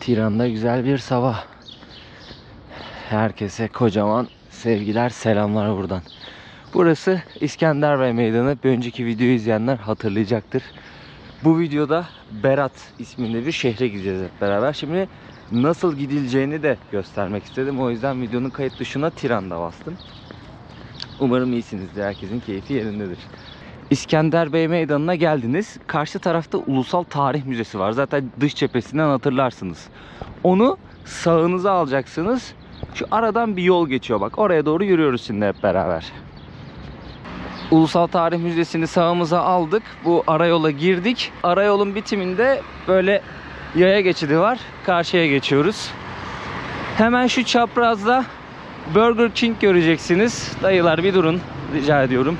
Tiran'da güzel bir sabah. Herkese kocaman sevgiler, selamlar buradan. Burası İskenderbey Meydanı. Bir önceki videoyu izleyenler hatırlayacaktır. Bu videoda Berat isminde bir şehre gideceğiz hep beraber. Şimdi nasıl gidileceğini de göstermek istedim. O yüzden videonun kayıt tuşuna Tiran'da bastım. Umarım iyisinizdir. Herkesin keyfi yerindedir. İskenderbey Meydanı'na geldiniz. Karşı tarafta Ulusal Tarih Müzesi var. Zaten dış cephesinden hatırlarsınız. Onu sağınıza alacaksınız. Şu aradan bir yol geçiyor bak. Oraya doğru yürüyoruz şimdi hep beraber. Ulusal Tarih Müzesi'ni sağımıza aldık. Bu arayola girdik. Arayolun bitiminde böyle yaya geçidi var. Karşıya geçiyoruz. Hemen şu çaprazda Burger King göreceksiniz. Dayılar bir durun rica ediyorum.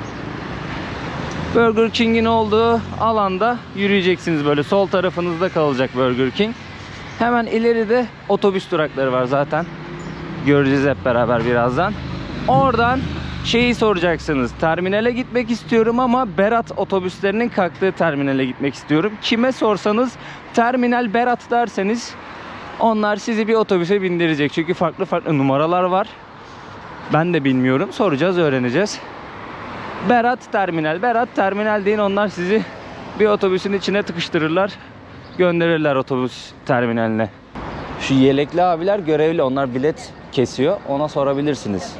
Burger King'in olduğu alanda yürüyeceksiniz böyle. Sol tarafınızda kalacak Burger King. Hemen ileride otobüs durakları var zaten. Göreceğiz hep beraber birazdan. Oradan şeyi soracaksınız. Terminale gitmek istiyorum ama Berat otobüslerinin kalktığı terminale gitmek istiyorum. Kime sorsanız terminal Berat derseniz onlar sizi bir otobüse bindirecek. Çünkü farklı farklı numaralar var. Ben de bilmiyorum. Soracağız, öğreneceğiz. Berat terminal deyin, onlar sizi bir otobüsün içine tıkıştırırlar. Gönderirler otobüs terminaline. Şu yelekli abiler görevli, onlar bilet kesiyor. Ona sorabilirsiniz.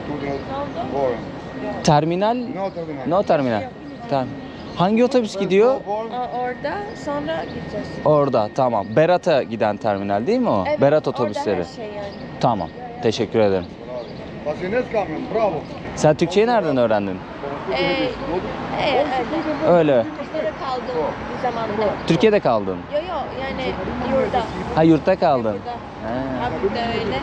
Terminal? No terminal. Hangi otobüs gidiyor? Orada, sonra gideceğiz. Orada, tamam. Berat'a giden terminal değil mi o? Evet, Berat otobüsleri. Orada her şey yani. Tamam. Teşekkür ederim. Sen Türkçeyi nereden öğrendin? Öyle. Türkiye'de kaldım bir zamanda. Türkiye'de kaldın. Yo yani yurda. Ha, yurtta kaldın. Burada. Ha, burada öyle.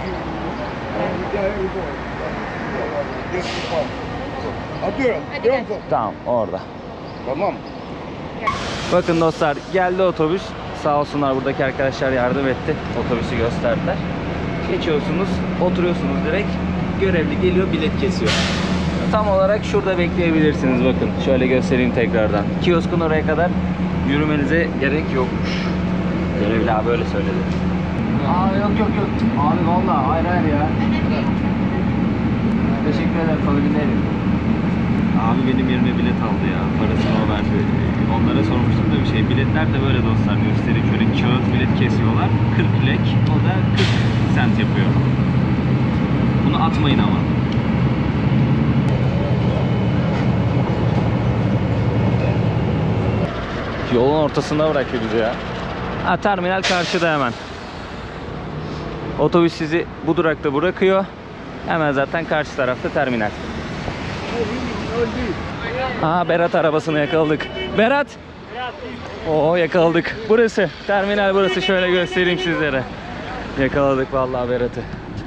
Hadi gel. Tamam, orada. Tamam. Bakın dostlar, geldi otobüs. Sağ olsunlar, buradaki arkadaşlar yardım etti. Otobüsü gösterdiler. Geçiyorsunuz, oturuyorsunuz direkt. Görevli geliyor, bilet kesiyor. Tam olarak şurada bekleyebilirsiniz. Bakın şöyle göstereyim tekrardan. Kioskun oraya kadar yürümenize gerek yokmuş. Görevli abi öyle söyledi. Yok. Abi vallahi hayır ya. Teşekkür ederim, kalabilirim. Abi benim yerime bilet aldı ya. Parasını o verdi. Onlara sormuştum da bir şey. Biletler de böyle dostlar, göstereyim. Şöyle kağıt bilet kesiyorlar. 40 lek. O da 40 sent yapıyor. Bunu atmayın ama. Yolun ortasında bırakıyor bizi ya. Ha, terminal karşıda hemen. Otobüs sizi bu durakta bırakıyor. Hemen zaten karşı tarafta terminal. Aha, Berat arabasını yakaladık. Berat! Oo, yakaladık. Burası. Terminal burası. Şöyle göstereyim sizlere. Yakaladık vallahi Berat'ı.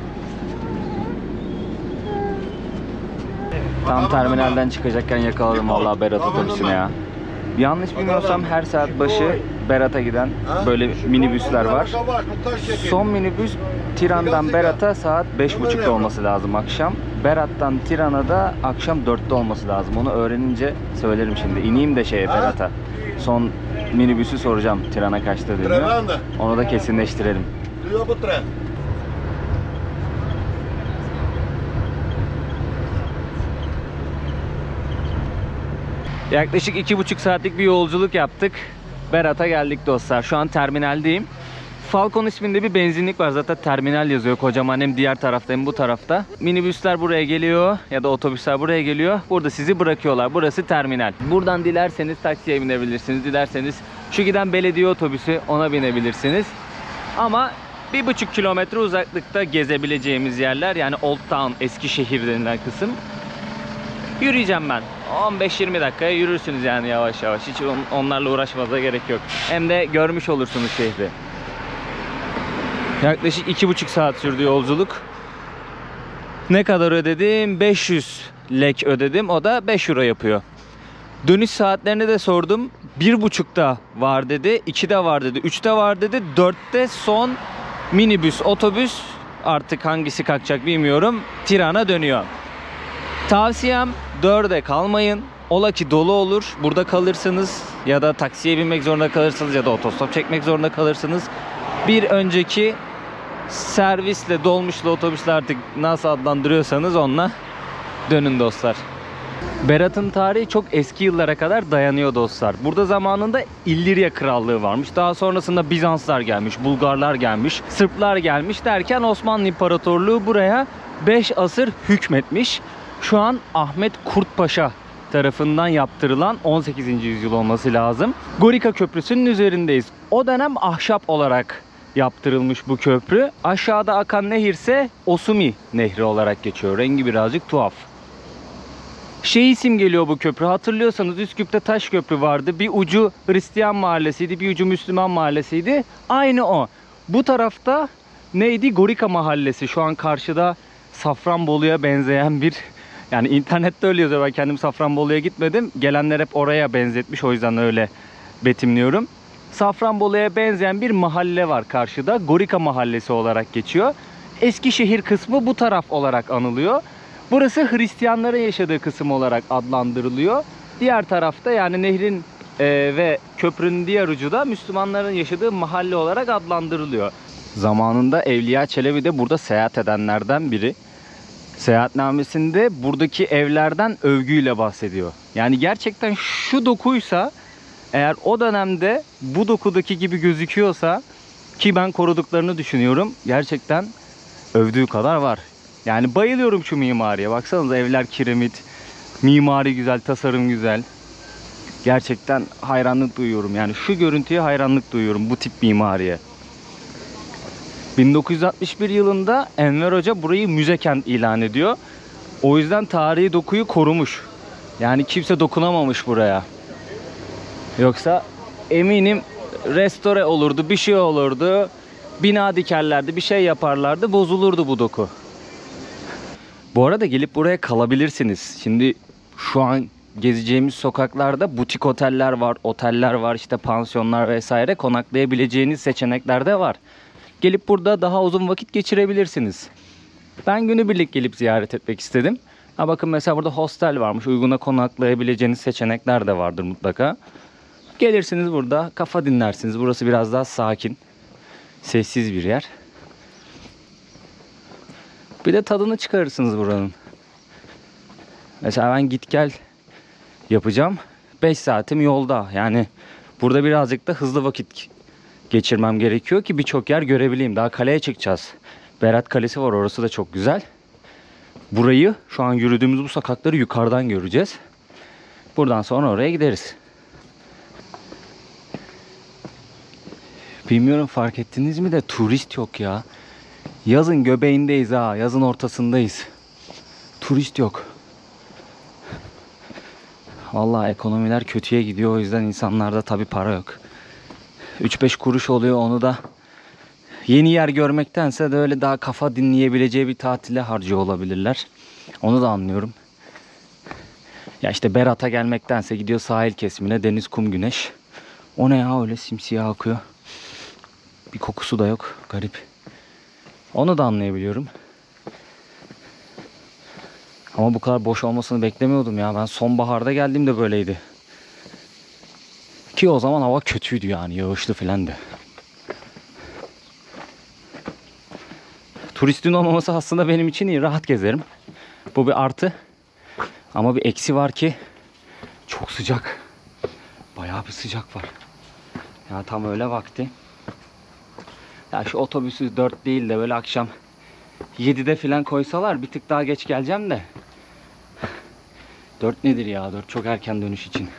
Tam terminalden çıkacakken yakaladım vallahi Berat otobüsünü ya. Yanlış bilmiyorsam her saat başı Berat'a giden böyle minibüsler var. Son minibüs Tiran'dan Berat'a saat 5.30'da olması lazım akşam. Berat'tan Tiran'a da akşam 4'te olması lazım. Onu öğrenince söylerim şimdi. İneyim de Berat'a. Son minibüsü soracağım Tiran'a kaçta dönüyor. Onu da kesinleştirelim. Yaklaşık 2,5 saatlik bir yolculuk yaptık. Berat'a geldik dostlar. Şu an terminaldeyim. Falcon isminde bir benzinlik var. Zaten terminal yazıyor kocaman, hem diğer tarafta hem bu tarafta. Minibüsler buraya geliyor ya da otobüsler buraya geliyor. Burada sizi bırakıyorlar. Burası terminal. Buradan dilerseniz taksiye binebilirsiniz. Dilerseniz şu giden belediye otobüsü, ona binebilirsiniz. Ama 1,5 kilometre uzaklıkta gezebileceğimiz yerler, yani Old Town, Eskişehir denilen kısım. Yürüyeceğim ben. 15-20 dakikaya yürürsünüz yani yavaş yavaş. Hiç onlarla uğraşmanıza gerek yok. Hem de görmüş olursunuz şehri. Yaklaşık 2,5 saat sürdü yolculuk. Ne kadar ödedim? 500 lek ödedim. O da 5 euro yapıyor. Dönüş saatlerini de sordum. 1.30'da var dedi. 2'de var dedi. 3'te var dedi. 4'te son minibüs, otobüs, artık hangisi kalkacak bilmiyorum, Tiran'a dönüyor. Tavsiyem 4'e kalmayın. Ola ki dolu olur, burada kalırsınız ya da taksiye binmek zorunda kalırsınız ya da otostop çekmek zorunda kalırsınız. bir önceki servisle, dolmuşla, otobüsle artık nasıl adlandırıyorsanız onunla dönün dostlar. Berat'ın tarihi çok eski yıllara kadar dayanıyor dostlar. Burada zamanında İllirya Krallığı varmış. Daha sonrasında Bizanslar gelmiş, Bulgarlar gelmiş, Sırplar gelmiş derken Osmanlı İmparatorluğu buraya 5 asır hükmetmiş. Şu an Ahmet Kurtpaşa tarafından yaptırılan 18. yüzyıl olması lazım. Gorika Köprüsü'nün üzerindeyiz. O dönem ahşap olarak yaptırılmış bu köprü. Aşağıda akan nehir ise Osumi Nehri olarak geçiyor. Rengi birazcık tuhaf. İsim geliyor bu köprü. Hatırlıyorsanız Üsküp'te taş köprü vardı. Bir ucu Hristiyan mahallesiydi, bir ucu Müslüman mahallesiydi. Aynı o. Bu tarafta neydi? Gorika Mahallesi. Şu an karşıda Safranbolu'ya benzeyen bir... Yani internette öyle yazıyor. Ben kendim Safranbolu'ya gitmedim. Gelenler hep oraya benzetmiş. O yüzden öyle betimliyorum. Safranbolu'ya benzeyen bir mahalle var karşıda. Gorika Mahallesi olarak geçiyor. Eskişehir kısmı bu taraf olarak anılıyor. Burası Hristiyanların yaşadığı kısım olarak adlandırılıyor. Diğer tarafta yani nehrin ve köprünün diğer ucu da Müslümanların yaşadığı mahalle olarak adlandırılıyor. Zamanında Evliya Çelebi de burada seyahat edenlerden biri. Seyahatnamesinde buradaki evlerden övgüyle bahsediyor. Yani gerçekten şu dokuysa, eğer o dönemde bu dokudaki gibi gözüküyorsa, ki ben koruduklarını düşünüyorum, gerçekten övdüğü kadar var. Yani bayılıyorum şu mimariye. Baksanıza, evler kiremit, mimari güzel, tasarım güzel. Gerçekten hayranlık duyuyorum. Yani şu görüntüye hayranlık duyuyorum, bu tip mimariye. 1961 yılında Enver Hoca burayı müze kent ilan ediyor. O yüzden tarihi dokuyu korumuş. Yani kimse dokunamamış buraya. Yoksa eminim restore olurdu, bir şey olurdu. Bina dikerlerdi, bir şey yaparlardı, bozulurdu bu doku. Bu arada gelip buraya kalabilirsiniz. Şimdi şu an gezeceğimiz sokaklarda butik oteller var, oteller var, işte pansiyonlar vesaire, konaklayabileceğiniz seçenekler de var. Gelip burada daha uzun vakit geçirebilirsiniz. Ben günübirlik gelip ziyaret etmek istedim. Ha bakın, mesela burada hostel varmış. Uyguna konaklayabileceğiniz seçenekler de vardır mutlaka. Gelirsiniz, burada kafa dinlersiniz. Burası biraz daha sakin, sessiz bir yer. Bir de tadını çıkarırsınız buranın. Mesela ben git gel yapacağım. 5 saatim yolda. Yani burada birazcık da hızlı vakit geçirmem gerekiyor ki birçok yer görebileyim. Daha kaleye çıkacağız. Berat Kalesi var, orası da çok güzel. Burayı, şu an yürüdüğümüz bu sokakları yukarıdan göreceğiz. Buradan sonra oraya gideriz. Bilmiyorum fark ettiniz mi de turist yok ya. Yazın göbeğindeyiz ha. Yazın ortasındayız. Turist yok. Vallahi ekonomiler kötüye gidiyor. O yüzden insanlarda tabii para yok. 3-5 kuruş oluyor, onu da yeni yer görmektense de öyle daha kafa dinleyebileceği bir tatile harcıyor olabilirler. Onu da anlıyorum. Ya işte Berat'a gelmektense gidiyor sahil kesimine, deniz, kum, güneş. O ne ya, öyle simsiyah akıyor. Bir kokusu da yok, garip. Onu da anlayabiliyorum. Ama bu kadar boş olmasını beklemiyordum ya. Ben sonbaharda geldiğimde böyleydi. Ki o zaman hava kötüydü yani, yağışlı filandı. Turistin olmaması aslında benim için iyi, rahat gezerim. Bu bir artı. Ama bir eksi var ki çok sıcak. Bayağı bir sıcak var. Yani tam öyle vakti. Ya şu otobüsü 4 değil de böyle akşam 7'de falan koysalar bir tık daha geç geleceğim de. 4 nedir ya? 4 çok erken dönüş için.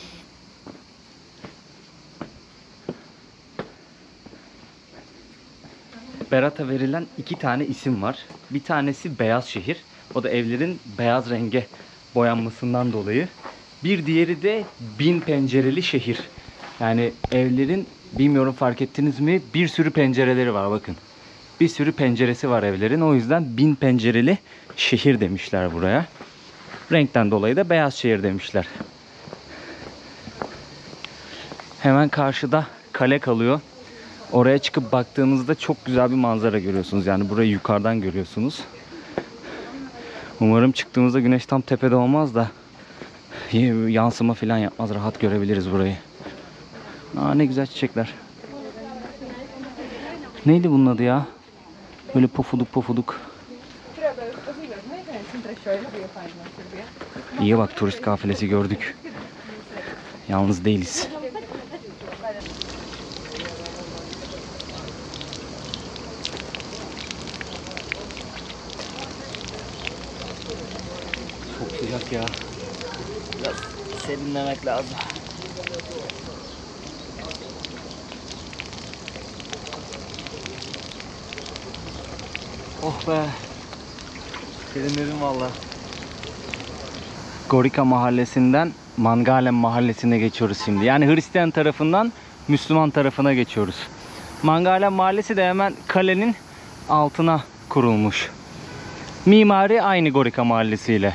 Berat'a verilen 2 tane isim var. Bir tanesi Beyaz Şehir. O da evlerin beyaz renge boyanmasından dolayı. Bir diğeri de Bin Pencereli Şehir. Yani evlerin, bilmiyorum fark ettiniz mi, bir sürü pencereleri var bakın. Bir sürü penceresi var evlerin. O yüzden Bin Pencereli Şehir demişler buraya. Renkten dolayı da Beyaz Şehir demişler. Hemen karşıda kale kalıyor. Oraya çıkıp baktığınızda çok güzel bir manzara görüyorsunuz. Yani burayı yukarıdan görüyorsunuz. Umarım çıktığımızda güneş tam tepede olmaz da yansıma falan yapmaz. Rahat görebiliriz burayı. Aa, ne güzel çiçekler. Neydi bunun adı ya? Böyle pofuduk pofuduk. İyi bak, turist kafilesi gördük. Yalnız değiliz. Çok sıcak ya. Biraz serinlemek lazım. Oh be. Serinledim valla. Gorica mahallesinden Mangalem mahallesine geçiyoruz şimdi. Yani Hristiyan tarafından Müslüman tarafına geçiyoruz. Mangalem mahallesi de hemen kalenin altına kurulmuş. Mimari aynı Gorica mahallesiyle.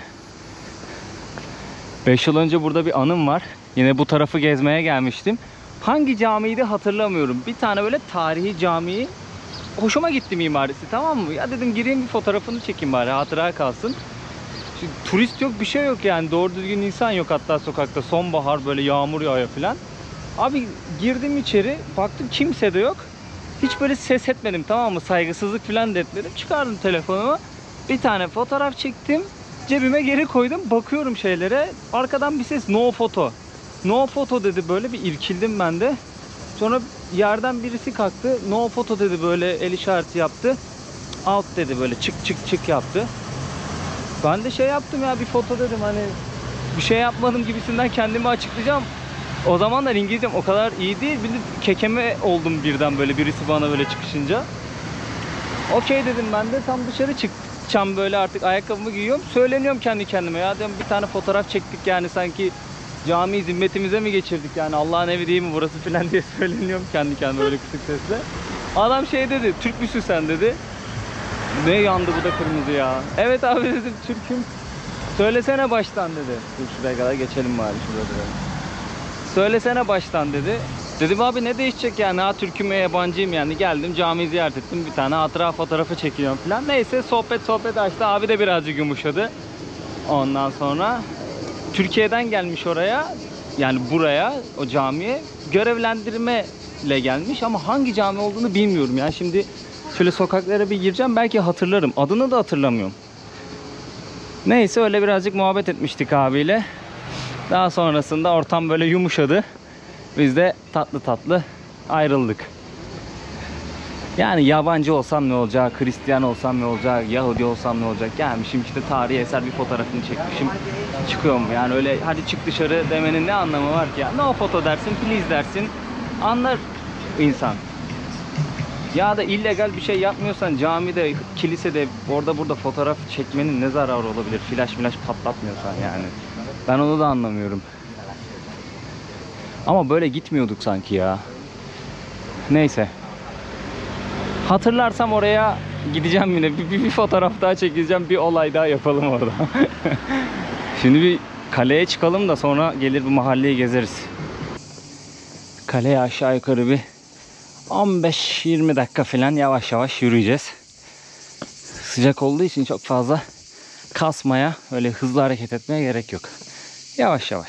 5 yıl önce burada bir anım var. Yine bu tarafı gezmeye gelmiştim. Hangi camiydi hatırlamıyorum. Bir tane böyle tarihi camiyi, hoşuma gitti mimarisi, tamam mı? Ya dedim gireyim bir fotoğrafını çekeyim bari, hatıra kalsın. Şimdi turist yok, bir şey yok yani. Doğru düzgün insan yok hatta sokakta. Sonbahar, böyle yağmur yağıyor falan. Abi girdim içeri, baktım kimse de yok. Hiç böyle ses etmedim, tamam mı? Saygısızlık falan da etmedim. Çıkardım telefonumu. Bir tane fotoğraf çektim. Cebime geri koydum. Bakıyorum şeylere. Arkadan bir ses, no photo. No photo dedi, böyle bir irkildim ben de. Sonra yerden birisi kalktı. No photo dedi, böyle el işareti yaptı. Out dedi, böyle çık çık çık yaptı. Ben de şey yaptım ya, bir foto dedim, hani bir şey yapmadım gibisinden kendimi açıklayacağım. O zamanlar İngilizcem o kadar iyi değil. Bir de kekeme oldum birden böyle birisi bana böyle çıkışınca. Okey dedim, ben de tam dışarı çıkacağım böyle, artık ayakkabımı giyiyorum. Söyleniyorum kendi kendime, ya diyorum bir tane fotoğraf çektik yani, sanki camiyi zimmetimize mi geçirdik yani, Allah'ın evi değil mi burası filan diye söyleniyorum kendi kendime böyle kısık sesle. Adam şey dedi, Türk müsün sen dedi. Ne yandı bu da kırmızı ya. Evet abi dedim, Türk'üm. Söylesene baştan dedi. Dur şuraya kadar geçelim bari, şurada duralım. Söylesene baştan dedi. Dedim abi ne değişecek yani, ha Türk'üm yabancıyım yani, geldim camiyi ziyaret ettim, bir tane hatıra fotoğrafı çekiyorum falan. Neyse sohbet açtı, abi de birazcık yumuşadı. Ondan sonra Türkiye'den gelmiş oraya, yani buraya, o camiye görevlendirmeyle gelmiş ama hangi cami olduğunu bilmiyorum yani. Şimdi şöyle sokaklara bir gireceğim, belki hatırlarım, adını da hatırlamıyorum. Neyse öyle birazcık muhabbet etmiştik abiyle. Daha sonrasında ortam böyle yumuşadı. Biz de tatlı tatlı ayrıldık. Yani yabancı olsam ne olacak, Hristiyan olsam ne olacak, Yahudi olsam ne olacak? Gelmişim işte tarihi eser bir fotoğrafını çekmişim. Çıkıyor mu? Yani öyle hadi çık dışarı demenin ne anlamı var ki ya? No foto dersin, please dersin. Anlar insan. Ya da illegal bir şey yapmıyorsan camide, kilisede, orada burada fotoğraf çekmenin ne zararı olabilir? Flash patlatmıyorsan yani. Ben onu da anlamıyorum. Ama böyle gitmiyorduk sanki ya. Neyse. Hatırlarsam oraya gideceğim yine. Bir fotoğraf daha çekeceğim. Bir olay daha yapalım orada. Şimdi bir kaleye çıkalım da sonra gelir bu mahalleyi gezeriz. Kaleye aşağı yukarı bir 15-20 dakika falan yavaş yavaş yürüyeceğiz. Sıcak olduğu için çok fazla kasmaya, öyle hızlı hareket etmeye gerek yok. Yavaş yavaş.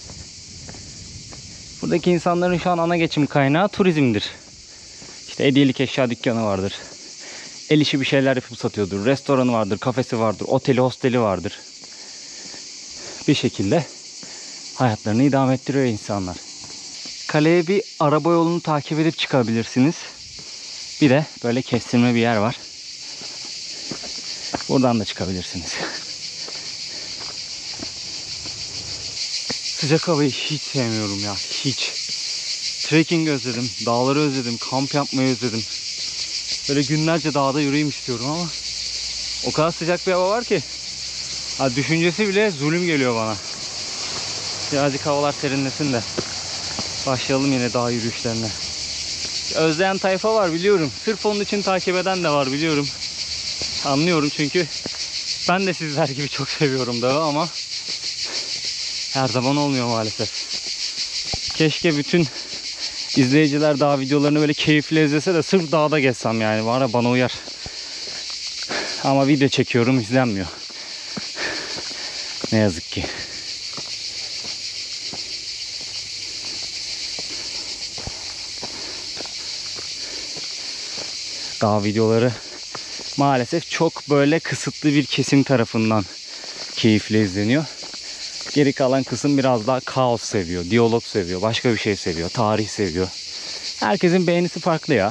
Buradaki insanların şu an ana geçim kaynağı turizmdir. İşte hediyelik eşya dükkanı vardır. El işi bir şeyler yapıp satıyordur. Restoranı vardır, kafesi vardır, oteli, hosteli vardır. Bir şekilde hayatlarını idame ettiriyor insanlar. Kaleye bir araba yolunu takip edip çıkabilirsiniz. Bir de böyle kestirme bir yer var. Buradan da çıkabilirsiniz. Sıcak havayı hiç sevmiyorum ya, hiç. Trekking özledim, dağları özledim, kamp yapmayı özledim. Böyle günlerce dağda yürüyeyim istiyorum ama o kadar sıcak bir hava var ki düşüncesi bile zulüm geliyor bana. Birazcık havalar serinlesin de başlayalım yine dağ yürüyüşlerine. Özleyen tayfa var biliyorum. Sırf onun için takip eden de var biliyorum. Anlıyorum çünkü ben de sizler gibi çok seviyorum dağı ama her zaman olmuyor maalesef. Keşke bütün izleyiciler dağ videolarını böyle keyifli izlese de sırf dağda gezsem yani. Var ya, bana uyar. Ama video çekiyorum, izlenmiyor. Ne yazık ki. Dağ videoları maalesef çok böyle kısıtlı bir kesim tarafından keyifle izleniyor. Geri kalan kısım biraz daha kaos seviyor, diyalog seviyor, başka bir şey seviyor, tarih seviyor. Herkesin beğenisi farklı ya.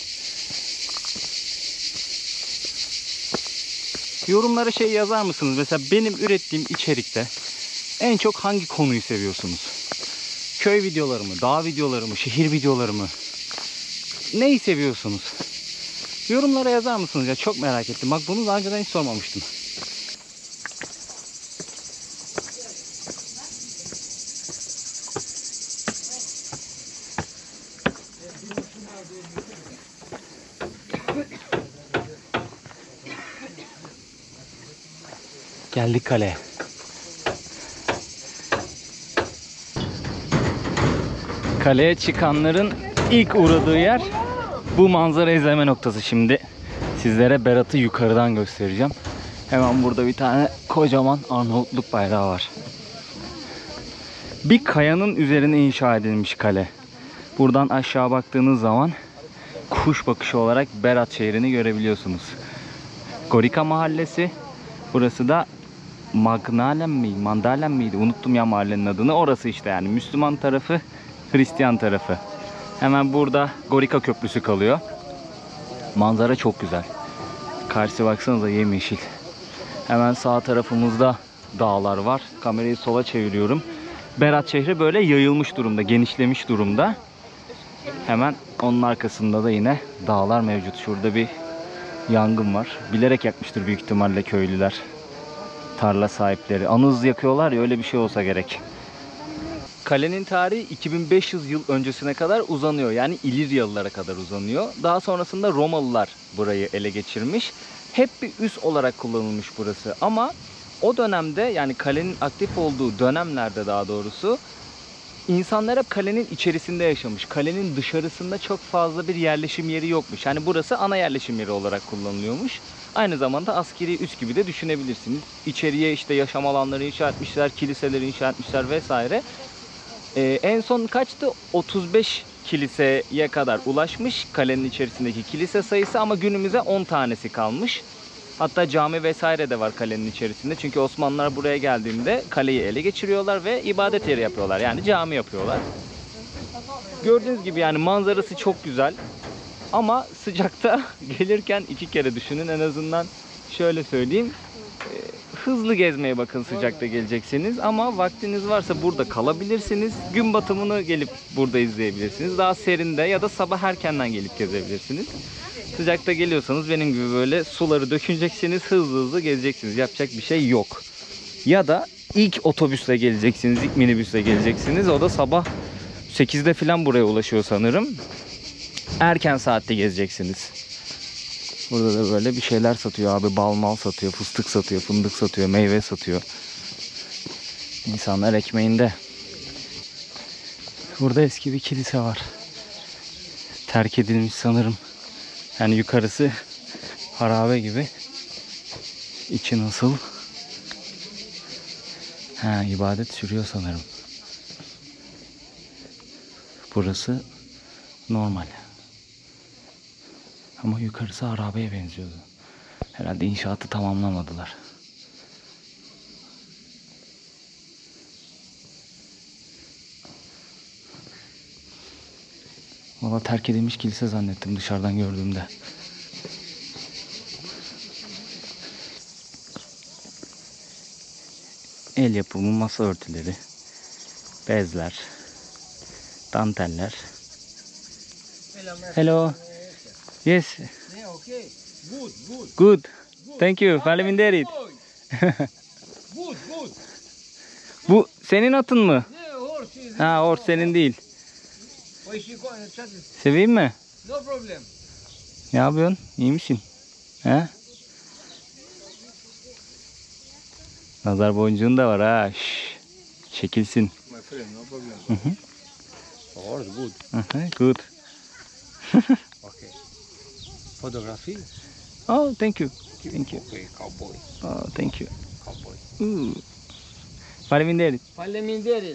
Yorumlara şey yazar mısınız? Mesela benim ürettiğim içerikte en çok hangi konuyu seviyorsunuz? Köy videoları mı, dağ videoları mı, şehir videoları mı? Neyi seviyorsunuz? Yorumlara yazar mısınız ya? Çok merak ettim. Bak bunu daha önceden hiç sormamıştım. Geldik kaleye. Kaleye çıkanların ilk uğradığı yer bu manzara izleme noktası. Şimdi sizlere Berat'ı yukarıdan göstereceğim. Hemen burada bir tane kocaman Arnavutluk bayrağı var. Bir kayanın üzerine inşa edilmiş kale. Buradan aşağı baktığınız zaman kuş bakışı olarak Berat şehrini görebiliyorsunuz. Gorica mahallesi. Burası da Mandalem miydi? Unuttum ya mahallenin adını. Orası işte yani Müslüman tarafı, Hristiyan tarafı. Hemen burada Gorica Köprüsü kalıyor. Manzara çok güzel. Karşı baksanıza yemyeşil. Hemen sağ tarafımızda dağlar var. Kamerayı sola çeviriyorum. Berat şehri böyle yayılmış durumda, genişlemiş durumda. Hemen onun arkasında da yine dağlar mevcut. Şurada bir yangın var. Bilerek yakmıştır büyük ihtimalle köylüler. Tarla sahipleri. Anız yakıyorlar ya, öyle bir şey olsa gerek. Kalenin tarihi 2500 yıl öncesine kadar uzanıyor. Yani İliryalılara kadar uzanıyor. Daha sonrasında Romalılar burayı ele geçirmiş. Hep bir üs olarak kullanılmış burası. Ama o dönemde, yani kalenin aktif olduğu dönemlerde daha doğrusu, insanlar hep kalenin içerisinde yaşamış. Kalenin dışarısında çok fazla bir yerleşim yeri yokmuş. Yani burası ana yerleşim yeri olarak kullanılıyormuş. Aynı zamanda askeri üs gibi de düşünebilirsiniz. İçeriye işte yaşam alanları inşa etmişler, kiliseleri inşa etmişler vesaire. En son kaçtı? 35 kiliseye kadar ulaşmış kalenin içerisindeki kilise sayısı, ama günümüze 10 tanesi kalmış. Hatta cami vesaire de var kalenin içerisinde. Çünkü Osmanlılar buraya geldiğinde kaleyi ele geçiriyorlar ve ibadet yeri yapıyorlar. Yani cami yapıyorlar. Gördüğünüz gibi yani manzarası çok güzel. Ama sıcakta gelirken 2 kere düşünün. En azından şöyle söyleyeyim. Hızlı gezmeye bakın sıcakta geleceksiniz. Ama vaktiniz varsa burada kalabilirsiniz. Gün batımını gelip burada izleyebilirsiniz. Daha serinde ya da sabah erkenden gelip gezebilirsiniz. Sıcakta geliyorsanız benim gibi böyle suları döküneceksiniz. Hızlı hızlı gezeceksiniz. Yapacak bir şey yok. Ya da ilk otobüsle geleceksiniz. İlk minibüsle geleceksiniz. O da sabah 8'de falan buraya ulaşıyor sanırım. Erken saatte gezeceksiniz. Burada da böyle bir şeyler satıyor abi. Bal mal satıyor, fıstık satıyor, fındık satıyor, meyve satıyor. İnsanlar ekmeğinde. Burada eski bir kilise var. Terk edilmiş sanırım. Yani yukarısı harabe gibi. İçi nasıl? İbadet sürüyor sanırım. Burası normal. Ama yukarısı harabeye benziyordu. Herhalde inşaatı tamamlamadılar. Valla terk edilmiş kilise zannettim dışarıdan gördüğümde. El yapımı masa örtüleri, bezler, danteller. Hello. Yes. Okay. Good. Thank you. Faleminderit. Good. Bu senin atın mı? Yeah, horse is. Ha, or senin değil. Why she going to chat? Seveyim mi? No problem. Ne yapıyorsun? İyi misin? He? Nazar boncuğun da var ha. Şş. Çekilsin. My friend, no problem. Horse, good. Good. Okay. Photography? Oh, thank you. Thank you. Okay, cowboy. Oh, thank you. Cowboy. Faleminderit. Faleminderit.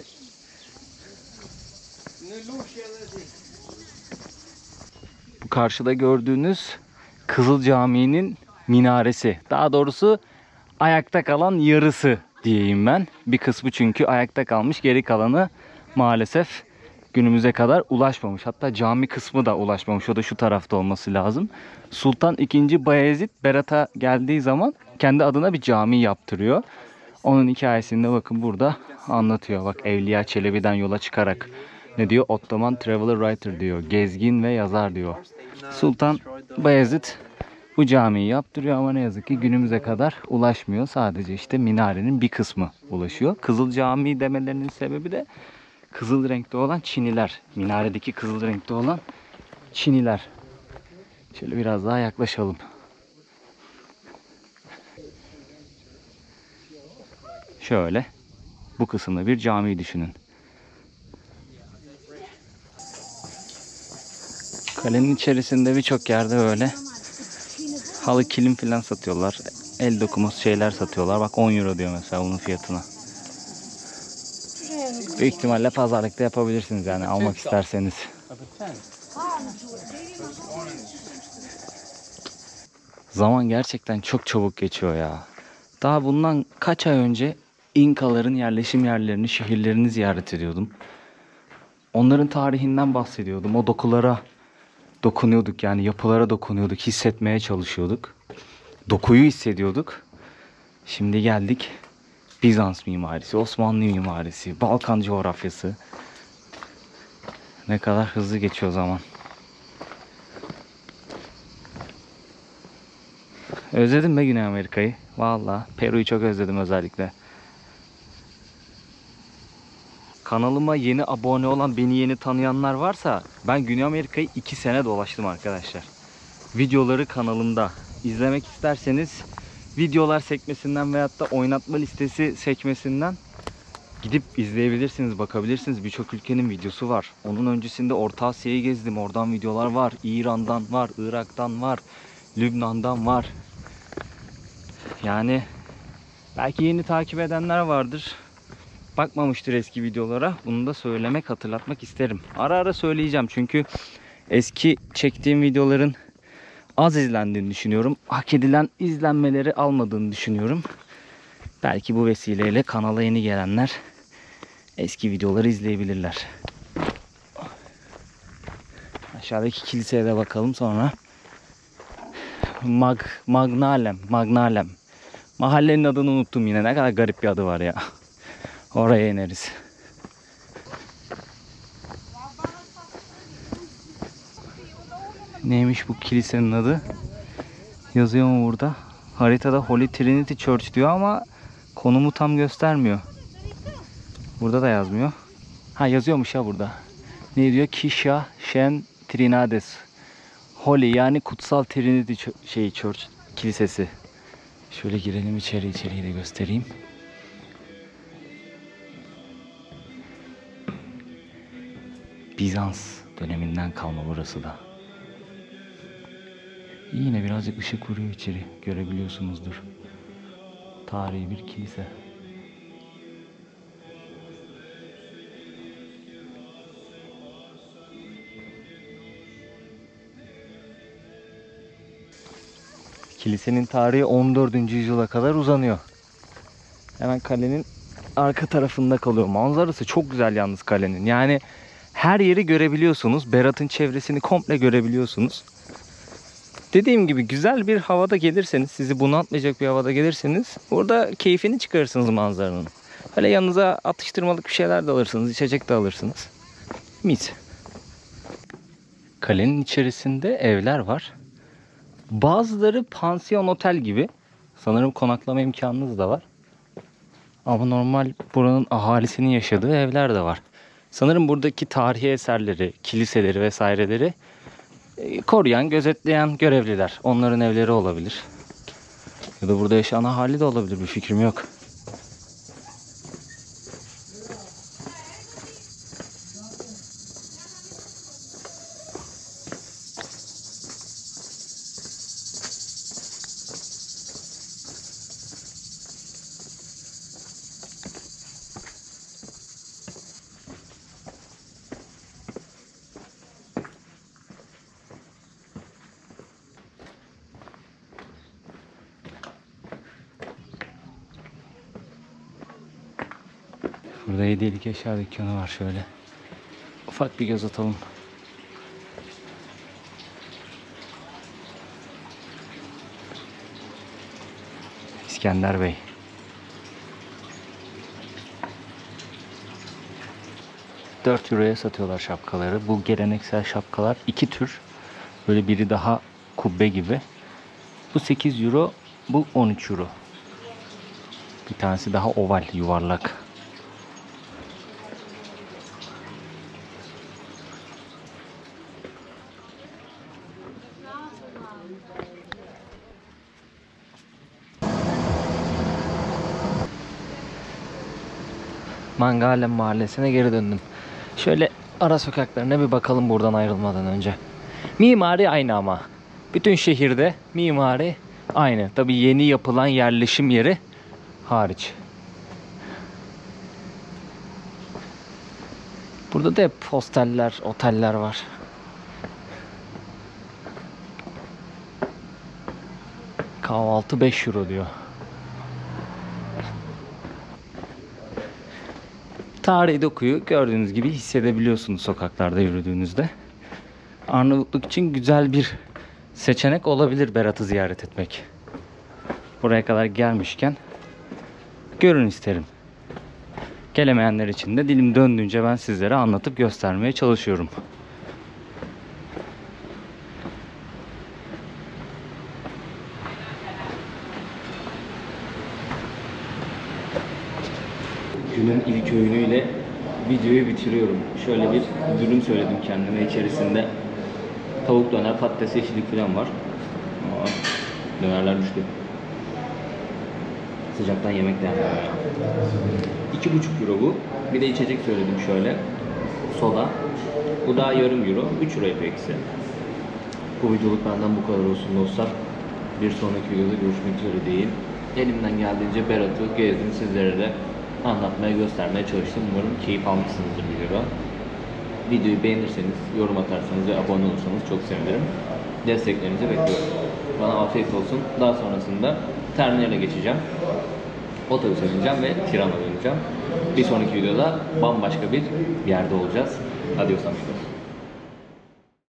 Bu karşıda gördüğünüz Kızıl Camii'nin minaresi. Daha doğrusu ayakta kalan yarısı diyeyim ben. Bir kısmı çünkü ayakta kalmış, geri kalanı maalesef günümüze kadar ulaşmamış. Hatta cami kısmı da ulaşmamış. O da şu tarafta olması lazım. Sultan II. Bayezid Berat'a geldiği zaman kendi adına bir cami yaptırıyor. Onun hikayesini de bakın burada anlatıyor. Bak, Evliya Çelebi'den yola çıkarak ne diyor? Ottoman Traveler Writer diyor. Gezgin ve yazar diyor. Sultan Bayezid bu camiyi yaptırıyor ama ne yazık ki günümüze kadar ulaşmıyor. Sadece işte minarenin bir kısmı ulaşıyor. Kızıl Cami demelerinin sebebi de kızıl renkte olan çiniler. Minaredeki kızıl renkte olan çiniler. Şöyle biraz daha yaklaşalım. Şöyle bu kısımda bir cami düşünün. Kalenin içerisinde birçok yerde böyle halı, kilim falan satıyorlar. El dokuması şeyler satıyorlar. Bak 10 euro diyor mesela bunun fiyatına. Büyük ihtimalle pazarlıkta yapabilirsiniz yani almak isterseniz. Zaman gerçekten çok çabuk geçiyor ya. Daha bundan kaç ay önce İnkaların yerleşim yerlerini, şehirlerini ziyaret ediyordum. Onların tarihinden bahsediyordum. O dokulara dokunuyorduk, yani yapılara dokunuyorduk, hissetmeye çalışıyorduk. Dokuyu hissediyorduk. Şimdi geldik Bizans mimarisi, Osmanlı mimarisi, Balkan coğrafyası. Ne kadar hızlı geçiyor zaman. Özledim be Güney Amerika'yı. Vallahi Peru'yu çok özledim özellikle. Kanalıma yeni abone olan, beni yeni tanıyanlar varsa ben Güney Amerika'yı 2 sene dolaştım arkadaşlar. Videoları kanalımda. İzlemek isterseniz videolar sekmesinden veyahut da oynatma listesi sekmesinden gidip izleyebilirsiniz, bakabilirsiniz. Birçok ülkenin videosu var. Onun öncesinde Orta Asya'yı gezdim. Oradan videolar var. İran'dan var, Irak'tan var, Lübnan'dan var. Yani belki yeni takip edenler vardır. Bakmamıştır eski videolara. Bunu da söylemek, hatırlatmak isterim. Ara ara söyleyeceğim çünkü eski çektiğim videoların az izlendiğini düşünüyorum. Hak edilen izlenmeleri almadığını düşünüyorum. Belki bu vesileyle kanala yeni gelenler eski videoları izleyebilirler. Aşağıdaki kiliseye de bakalım sonra. Magnalem. Mahallenin adını unuttum yine. Ne kadar garip bir adı var ya. Oraya ineriz. Neymiş bu kilisenin adı? Yazıyor mu burada? Haritada Holy Trinity Church diyor ama konumu tam göstermiyor. Burada da yazmıyor. Ha, yazıyormuş ya burada. Ne diyor? Kisha Shen Trinades. Holy yani kutsal Trinity Church kilisesi. Şöyle girelim içeriği de göstereyim. Bizans döneminden kalma burası da. Yine birazcık ışık vuruyor içeri. Görebiliyorsunuzdur. Tarihi bir kilise. Kilisenin tarihi 14. yüzyıla kadar uzanıyor. Hemen kalenin arka tarafında kalıyor. Manzarası çok güzel yalnız kalenin. Yani her yeri görebiliyorsunuz. Berat'ın çevresini komple görebiliyorsunuz. Dediğim gibi güzel bir havada gelirseniz, sizi bunaltmayacak bir havada gelirseniz burada keyfini çıkarırsınız manzaranın. Böyle yanınıza atıştırmalık bir şeyler de alırsınız, içecek de alırsınız. Mis. Kalenin içerisinde evler var. Bazıları pansiyon otel gibi. Sanırım konaklama imkanınız da var. Ama normal buranın ahalisinin yaşadığı evler de var. Sanırım buradaki tarihi eserleri, kiliseleri vesaireleri koruyan, gözetleyen görevliler. Onların evleri olabilir. Ya da burada yaşayan ahali de olabilir. Bir fikrim yok. Burada hediyelik eşya dükkanı var şöyle. Ufak bir göz atalım. İskender Bey. €4'ya satıyorlar şapkaları. Bu geleneksel şapkalar 2 tür. Böyle biri daha kubbe gibi. Bu €8, bu €13. Bir tanesi daha oval, yuvarlak. Mangalem Mahallesi'ne geri döndüm. Şöyle ara sokaklarına bir bakalım buradan ayrılmadan önce. Mimari aynı ama. Bütün şehirde mimari aynı. Tabii yeni yapılan yerleşim yeri hariç. Burada da hep hosteller, oteller var. Kahvaltı €5 diyor. Tarihi dokuyu gördüğünüz gibi hissedebiliyorsunuz sokaklarda yürüdüğünüzde. Arnavutluk için güzel bir seçenek olabilir Berat'ı ziyaret etmek. Buraya kadar gelmişken görün isterim. Gelemeyenler için de dilim döndüğünce ben sizlere anlatıp göstermeye çalışıyorum. Günün ilk öğünüyle videoyu bitiriyorum. Şöyle bir dürüm söyledim kendime, içerisinde tavuk döner, patates, yeşillik falan var. Aa, dönerler düştü. Sıcaktan yemek de yapmıyor. €2,5 bu. Bir de içecek söyledim şöyle. Soda. Bu daha yarım euro. €3 yapıyor ikisi. Bu videoluk benden bu kadar olsun dostlar. Bir sonraki videoda görüşmek üzere diyeyim. Elimden geldiğince Berat'ı gezdim, sizlere de anlatmaya, göstermeye çalıştım. Umarım keyif almışsınızdır videoda. Videoyu beğenirseniz, yorum atarsanız ve abone olursanız çok sevinirim. Desteklerinizi bekliyorum. Bana afiyet olsun. Daha sonrasında terminale geçeceğim. Otobüse bineceğim ve Tiran'a döneceğim. Bir sonraki videoda bambaşka bir yerde olacağız. Adios amigos.